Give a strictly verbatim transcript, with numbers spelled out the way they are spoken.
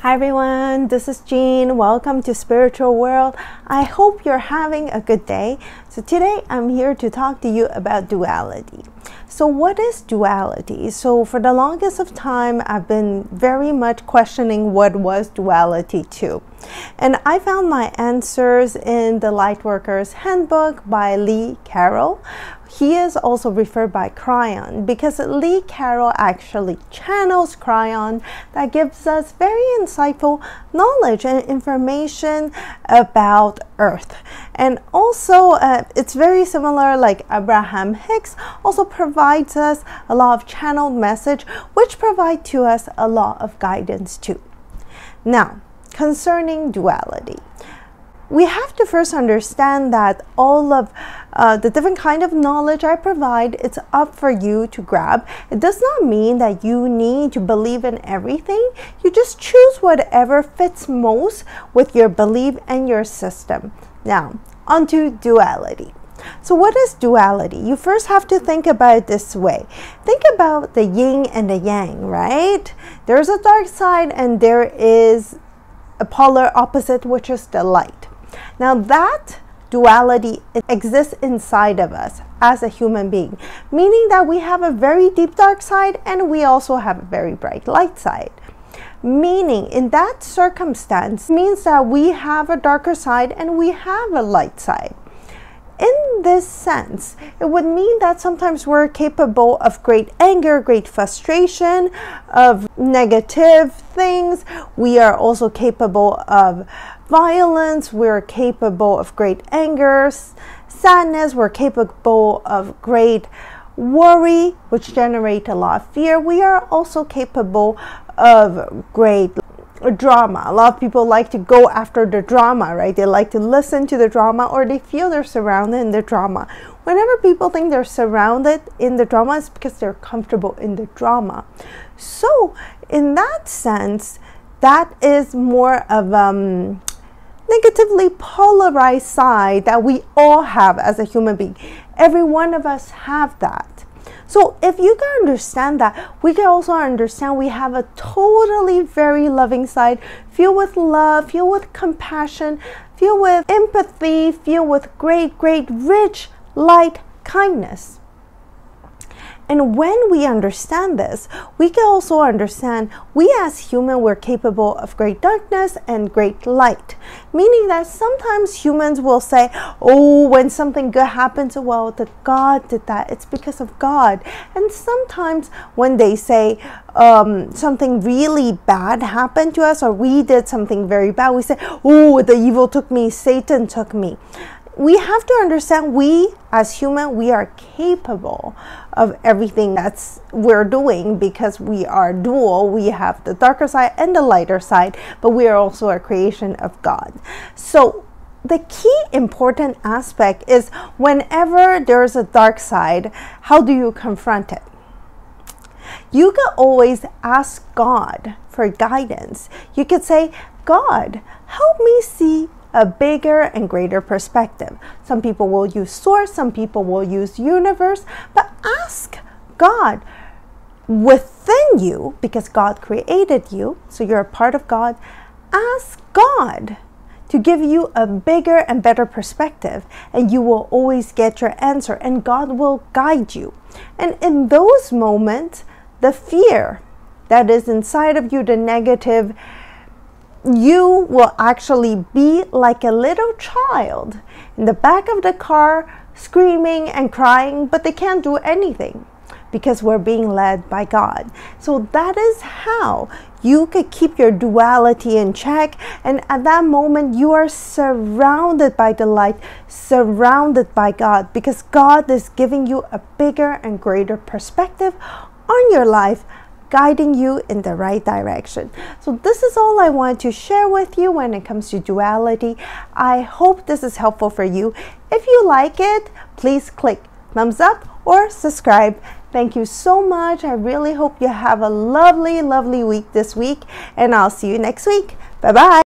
Hi everyone, this is Jean. Welcome to Spiritual World. I hope you're having a good day. So today I'm here to talk to you about duality. So what is duality? So for the longest of time, I've been very much questioning what was duality too. And I found my answers in the Lightworker's Handbook by Lee Carroll. He is also referred by Kryon because Lee Carroll actually channels Kryon that gives us very insightful knowledge and information about Earth. And also uh, it's very similar, like Abraham Hicks also provides us a lot of channeled message which provide to us a lot of guidance too. Now, concerning duality, we have to first understand that all of uh, the different kind of knowledge I provide, it's up for you to grab. It does not mean that you need to believe in everything. You just choose whatever fits most with your belief and your system. Now, onto duality. So what is duality? You first have to think about it this way. Think about the yin and the yang, right? There's a dark side and there is a polar opposite, which is the light. Now that duality exists inside of us as a human being, meaning that we have a very deep dark side and we also have a very bright light side. Meaning in that circumstance means that we have a darker side and we have a light side. In this sense, it would mean that sometimes we're capable of great anger, great frustration, of negative things. We are also capable of violence. We're capable of great anger, sadness. We're capable of great worry, which generate a lot of fear. We are also capable of great drama. A lot of people like to go after the drama, right? They like to listen to the drama, or they feel they're surrounded in the drama. Whenever people think they're surrounded in the drama, it's because they're comfortable in the drama. So in that sense, that is more of um negatively polarized side that we all have as a human being. Every one of us have that. So if you can understand that, we can also understand we have a totally very loving side, filled with love, filled with compassion, filled with empathy, filled with great, great, rich, light, kindness. And when we understand this, we can also understand we as humans, we're capable of great darkness and great light. Meaning that sometimes humans will say, oh, when something good happens, well, the God did that. It's because of God. And sometimes when they say um, something really bad happened to us, or we did something very bad, we say, oh, the evil took me, Satan took me. We have to understand we as human, we are capable of everything that's we're doing because we are dual. We have the darker side and the lighter side, but we are also a creation of God. So the key important aspect is whenever there's a dark side, how do you confront it? You can always ask God for guidance. You could say, God, help me see a bigger and greater perspective. Some people will use source, some people will use universe, but ask God within you, because God created you, so you're a part of God. Ask God to give you a bigger and better perspective, and you will always get your answer, and God will guide you. And in those moments, the fear that is inside of you, the negative, you will actually be like a little child in the back of the car screaming and crying, but they can't do anything because we're being led by God. So that is how you could keep your duality in check, and at that moment you are surrounded by the light, surrounded by God, because God is giving you a bigger and greater perspective on your life, guiding you in the right direction. So this is all I want to share with you when it comes to duality. I hope this is helpful for you. If you like it, please click thumbs up or subscribe. Thank you so much. I really hope you have a lovely, lovely week this week, and I'll see you next week. Bye-bye.